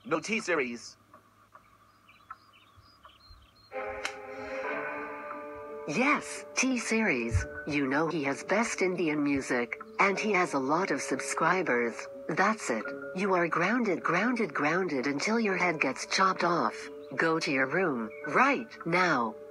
No T-Series. Yes, T-Series. You know he has best Indian music, and he has a lot of subscribers. That's it. You are grounded until your head gets chopped off. Go to your room, right now.